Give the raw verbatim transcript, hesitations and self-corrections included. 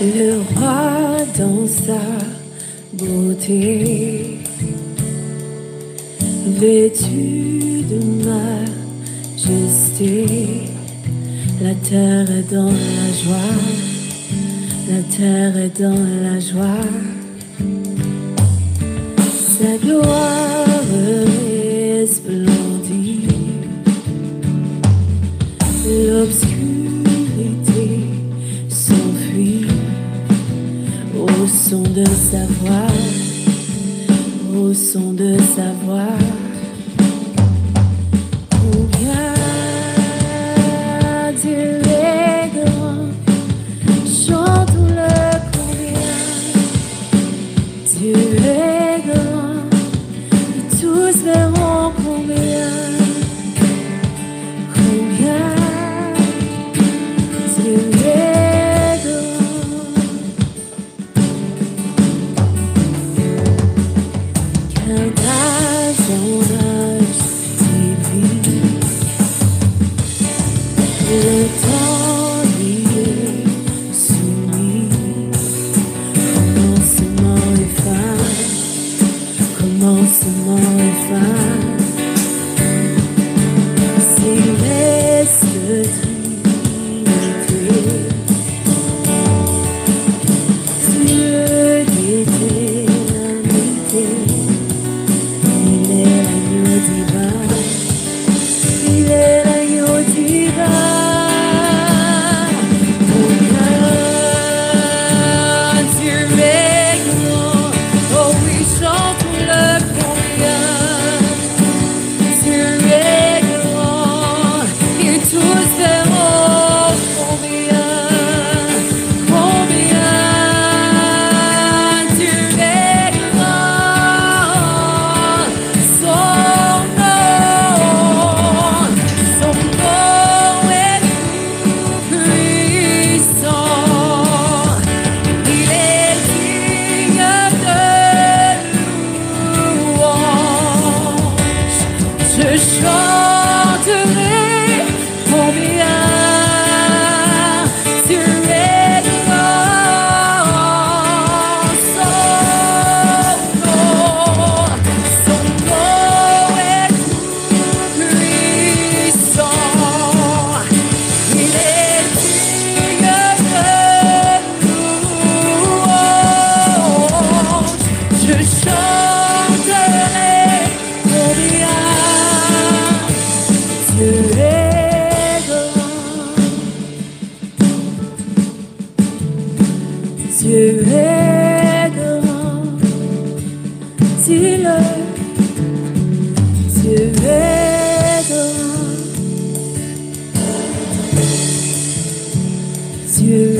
Le roi dans sa beauté, vêtu de majesté, la terre est dans la joie, la terre est dans la joie. Sa gloire resplendit, l'obscurité s'enfuit au son de sa voix, au son de sa voix. Combien Dieu est grand, chantons-le combien. Dieu est grand, et tous verront combien. Combien Dieu est grand. Car à son âge divin, le temps lui est soumis. Commencement et fin, commencement et fin. Céleste Trinité, Dieu d'éternité, il est l'agneau divin, il est l'agneau divin. Combien Dieu est grand, oh oui, chantons-le combien. Dieu est grand, et tous verront combien, combien Dieu est grand. Son nom, son nom est tout puissant. Il est digne de louange. Je chanterai combien Dieu est grand. Son nom, son nom est tout puissant. Il est digne de louange. Je chanterai combien Dieu est grand. Dieu est grand. Dis-le. Dieu est grand. Dieu